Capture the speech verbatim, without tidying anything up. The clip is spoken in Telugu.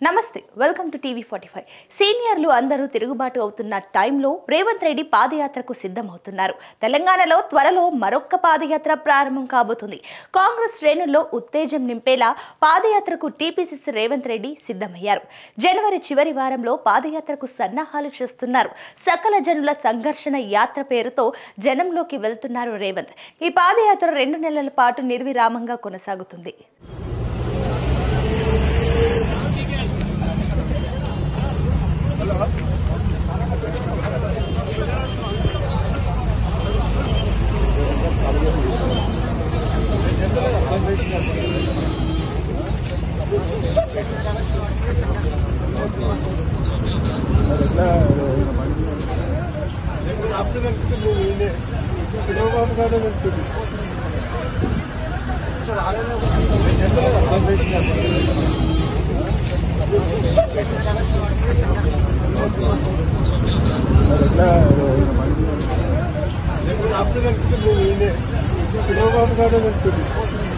నమస్తే welcome to TV forty five. సీనియర్లు అందరూ తిరుగుబాటు అవుతున్న టైంలో రేవంత్ రెడ్డి పాదయాత్రకు సిద్ధమవుతున్నారు. తెలంగాణలో త్వరలో మరొక్క పాదయాత్ర ప్రారంభం కాబోతుంది. కాంగ్రెస్ శ్రేణుల్లో ఉత్తేజం నింపేలా పాదయాత్రకు టీపీసీసీ రేవంత్ రెడ్డి సిద్ధమయ్యారు. జనవరి చివరి వారంలో పాదయాత్రకు సన్నాహాలు చేస్తున్నారు. సకల జనుల సంఘర్షణ యాత్ర పేరుతో జనంలోకి వెళ్తున్నారు రేవంత్. ఈ పాదయాత్ర రెండు నెలల పాటు నిర్విరామంగా కొనసాగుతుంది. after that,